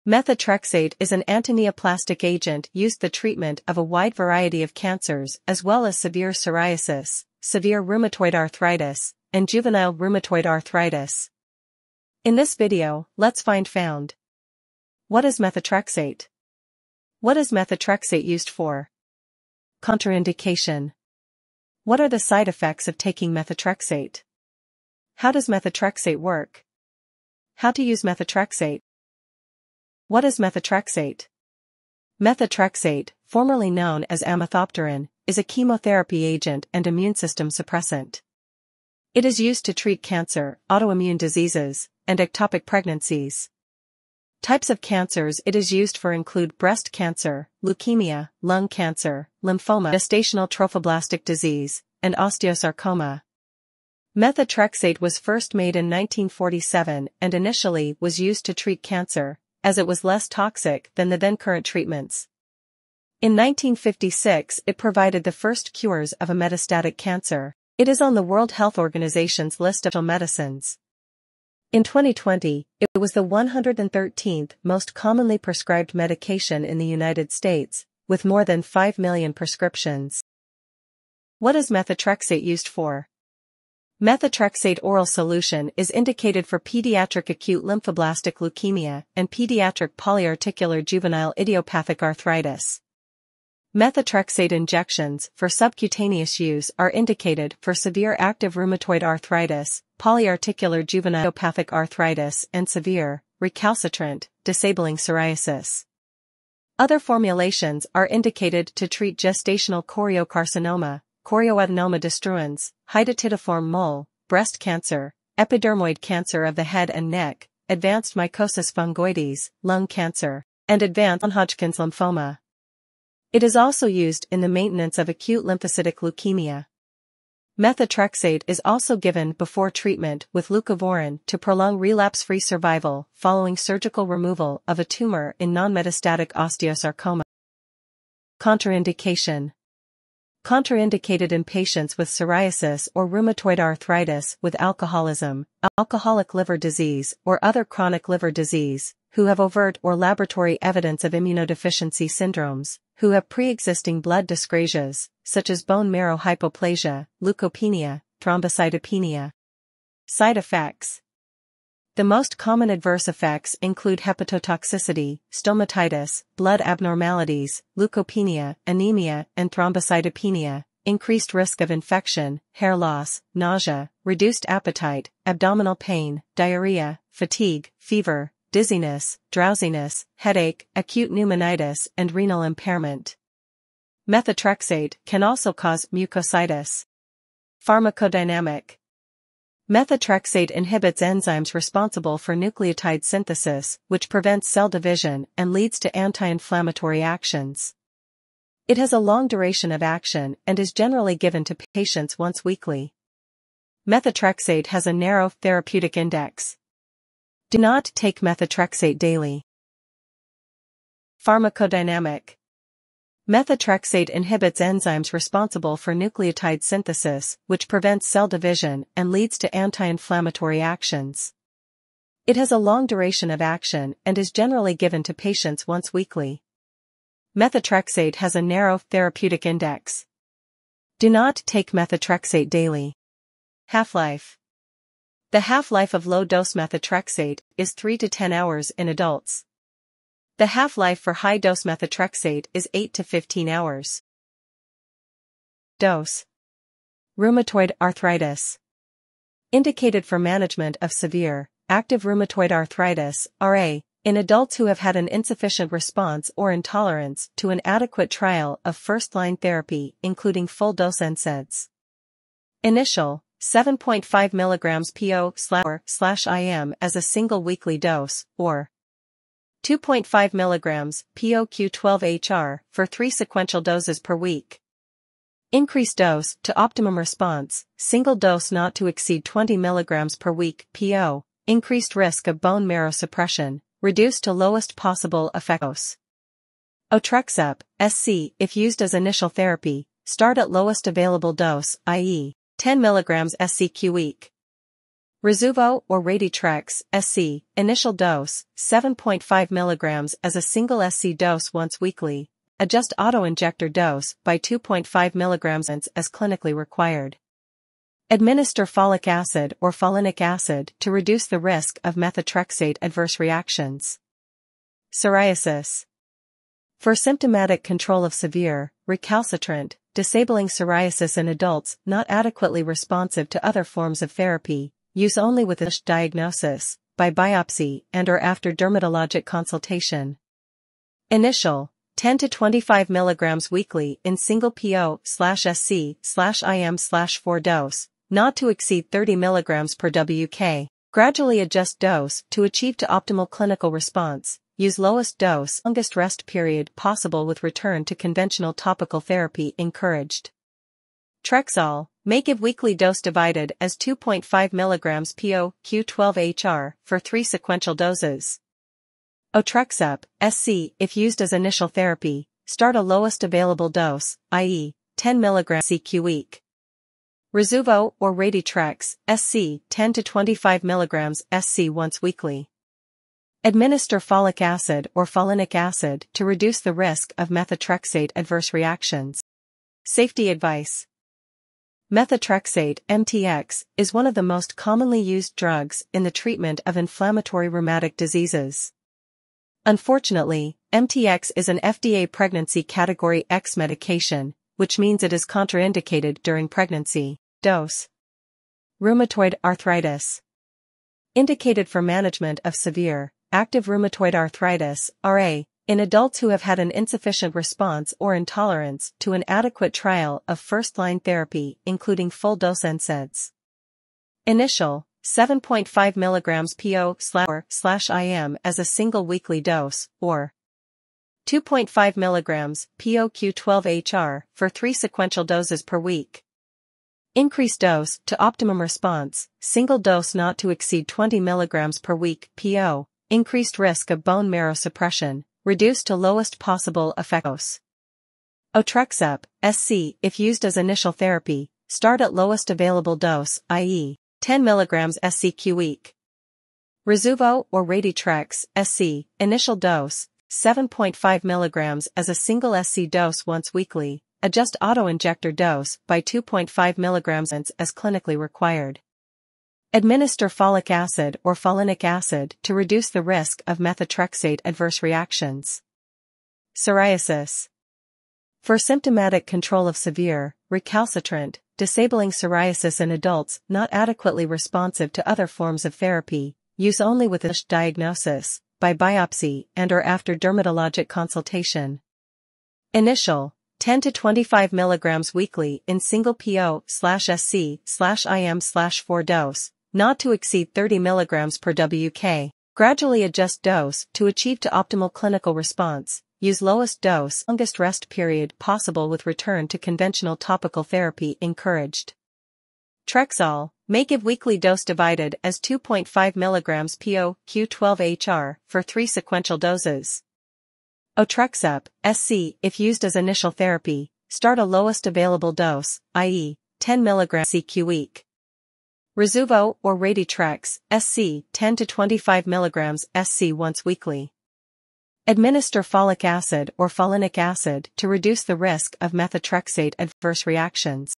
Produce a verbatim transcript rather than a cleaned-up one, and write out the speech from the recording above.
Methotrexate is an antineoplastic agent used for the treatment of a wide variety of cancers as well as severe psoriasis, severe rheumatoid arthritis, and juvenile rheumatoid arthritis. In this video, let's find found. What is methotrexate? What is methotrexate used for? Contraindication. What are the side effects of taking methotrexate? How does methotrexate work? How to use methotrexate? What is methotrexate? Methotrexate, formerly known as amethopterin, is a chemotherapy agent and immune system suppressant. It is used to treat cancer, autoimmune diseases, and ectopic pregnancies. Types of cancers it is used for include breast cancer, leukemia, lung cancer, lymphoma, gestational trophoblastic disease, and osteosarcoma. Methotrexate was first made in nineteen forty-seven and initially was used to treat cancer, as it was less toxic than the then-current treatments. In nineteen fifty-six it provided the first cures of a metastatic cancer. It is on the World Health Organization's list of medicines. In twenty twenty, it was the one hundred thirteenth most commonly prescribed medication in the United States, with more than five million prescriptions. What is methotrexate used for? Methotrexate oral solution is indicated for pediatric acute lymphoblastic leukemia and pediatric polyarticular juvenile idiopathic arthritis. Methotrexate injections for subcutaneous use are indicated for severe active rheumatoid arthritis, polyarticular juvenile idiopathic arthritis, and severe, recalcitrant, disabling psoriasis. Other formulations are indicated to treat gestational choriocarcinoma, chorioadenoma destruens, hydatidiform mole, breast cancer, epidermoid cancer of the head and neck, advanced mycosis fungoides, lung cancer, and advanced non-Hodgkin's lymphoma. It is also used in the maintenance of acute lymphocytic leukemia. Methotrexate is also given before treatment with leucovorin to prolong relapse-free survival following surgical removal of a tumor in non-metastatic osteosarcoma. Contraindication. Contraindicated in patients with psoriasis or rheumatoid arthritis with alcoholism, alcoholic liver disease or other chronic liver disease, who have overt or laboratory evidence of immunodeficiency syndromes, who have pre-existing blood dyscrasias, such as bone marrow hypoplasia, leukopenia, thrombocytopenia. Side effects. The most common adverse effects include hepatotoxicity, stomatitis, blood abnormalities, leukopenia, anemia, and thrombocytopenia, increased risk of infection, hair loss, nausea, reduced appetite, abdominal pain, diarrhea, fatigue, fever, dizziness, drowsiness, headache, acute pneumonitis, and renal impairment. Methotrexate can also cause mucositis. Pharmacodynamic. Methotrexate inhibits enzymes responsible for nucleotide synthesis, which prevents cell division and leads to anti-inflammatory actions. It has a long duration of action and is generally given to patients once weekly. Methotrexate has a narrow therapeutic index. Do not take methotrexate daily. Pharmacodynamic. Methotrexate inhibits enzymes responsible for nucleotide synthesis, which prevents cell division and leads to anti-inflammatory actions. It has a long duration of action and is generally given to patients once weekly. Methotrexate has a narrow therapeutic index. Do not take methotrexate daily. Half-life. The half-life of low-dose methotrexate is three to ten hours in adults. The half-life for high-dose methotrexate is eight to fifteen hours. Dose. Rheumatoid arthritis. Indicated for management of severe, active rheumatoid arthritis, R A, in adults who have had an insufficient response or intolerance to an adequate trial of first-line therapy including full-dose N SAIDs. Initial, seven point five milligrams P O slash I M as a single weekly dose, or two point five milligrams P O Q twelve H R for three sequential doses per week. Increased dose to optimum response, single dose not to exceed twenty milligrams per week P O, increased risk of bone marrow suppression, reduced to lowest possible effect dose. Otrexup, S C, if used as initial therapy, start at lowest available dose, that is, ten milligrams S C Q week. Rheumatoid or Rheumatrex, S C, initial dose, seven point five milligrams as a single S C dose once weekly. Adjust auto-injector dose by two point five milligrams as clinically required. Administer folic acid or folinic acid to reduce the risk of methotrexate adverse reactions. Psoriasis. For symptomatic control of severe, recalcitrant, disabling psoriasis in adults not adequately responsive to other forms of therapy, use only with a diagnosis, by biopsy and or after dermatologic consultation. Initial, ten to twenty-five milligrams weekly in single P O slash S C slash I M slash four dose, not to exceed thirty milligrams per W K. Gradually adjust dose to achieve to optimal clinical response. Use lowest dose, longest rest period possible with return to conventional topical therapy encouraged. Trexall, may give weekly dose divided as two point five milligrams P O Q twelve H R for three sequential doses. Otrexup, S C, if used as initial therapy, start a lowest available dose, that is, ten milligrams C Q week. Rheumatoid or Rheumatrex, S C, ten to twenty-five milligrams S C once weekly. Administer folic acid or folinic acid to reduce the risk of methotrexate adverse reactions. Safety advice. Methotrexate, M T X, is one of the most commonly used drugs in the treatment of inflammatory rheumatic diseases. Unfortunately, M T X is an F D A pregnancy category X medication, which means it is contraindicated during pregnancy. Dose. Rheumatoid arthritis. Indicated for management of severe, active rheumatoid arthritis, R A, in adults who have had an insufficient response or intolerance to an adequate trial of first-line therapy including full-dose N SAIDs. Initial, seven point five milligrams P O slash I M as a single weekly dose, or two point five milligrams P O Q twelve H R for three sequential doses per week. Increase dose to optimum response, single dose not to exceed twenty milligrams per week P O. Increased risk of bone marrow suppression, reduced to lowest possible effect dose. Otrexup, S C, if used as initial therapy, start at lowest available dose, that is, ten milligrams S C Q week. Rheumatoid or Rheumatrex, S C, initial dose, seven point five milligrams as a single S C dose once weekly. Adjust auto-injector dose by two point five milligrams as clinically required. Administer folic acid or folinic acid to reduce the risk of methotrexate adverse reactions. Psoriasis. For symptomatic control of severe, recalcitrant, disabling psoriasis in adults not adequately responsive to other forms of therapy, use only with a diagnosis, by biopsy and or after dermatologic consultation. Initial, ten to twenty-five milligrams weekly in single P O slash S C slash I M slash four dose, not to exceed thirty milligrams per W K. Gradually adjust dose to achieve to optimal clinical response. Use lowest dose, longest rest period possible with return to conventional topical therapy encouraged. Trexall, may give weekly dose divided as two point five milligrams P O Q twelve H R for three sequential doses. Otrexup, S C, if used as initial therapy, start a lowest available dose, that is, ten milligrams C Q week. Rheumatoid or Rheumatrex, S C, ten to twenty-five milligrams S C once weekly. Administer folic acid or folinic acid to reduce the risk of methotrexate adverse reactions.